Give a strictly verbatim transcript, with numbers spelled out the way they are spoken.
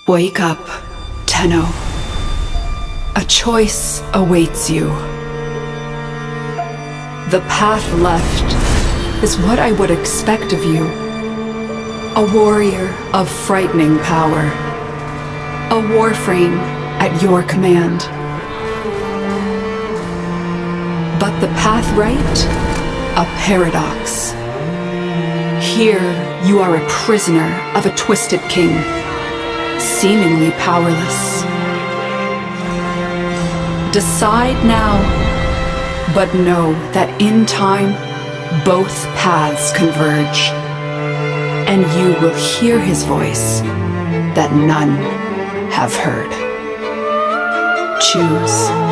Wake up, Tenno. A choice awaits you. The path left is what I would expect of you. A warrior of frightening power. A warframe at your command. But the path right? A paradox. Here, you are a prisoner of a twisted king, seemingly powerless. Decide now, but know that in time, both paths converge, and you will hear his voice that none have heard. Choose.